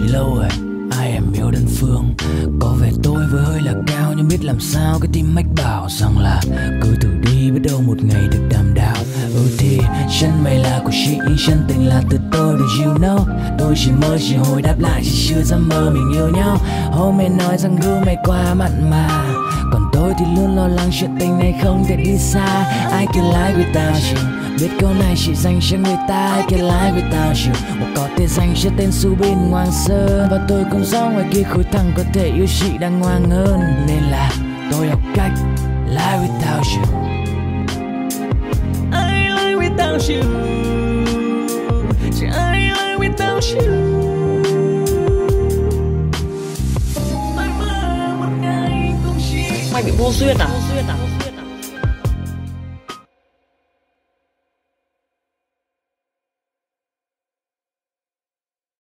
chị lâu rồi, ai em yêu đơn phương. Có vẻ tôi vừa hơi là cao, nhưng biết làm sao cái tim mách bảo rằng là cứ thử đi, biết đâu một ngày được đảm đạo. Thì chân mày là của chị, nhưng chân tình là từ tôi, do you know. Tôi chỉ mơ chỉ hồi đáp lại, chỉ chưa dám mơ mình yêu nhau. Hôm mày nói rằng gương mày quá mặn mà, còn tôi thì luôn lo lắng chuyện tình này không thể đi xa. I can lie without you, biết câu này chỉ dành cho người ta. I can lie without you, một có tên dành cho tên Subin Hoàng Sơn. Và tôi cũng rõ ngoài kia khối thằng có thể yêu chị đang ngoan hơn, nên là tôi học cách lie without you. I lie without you, I lie without you. Mày bị vô duyên à?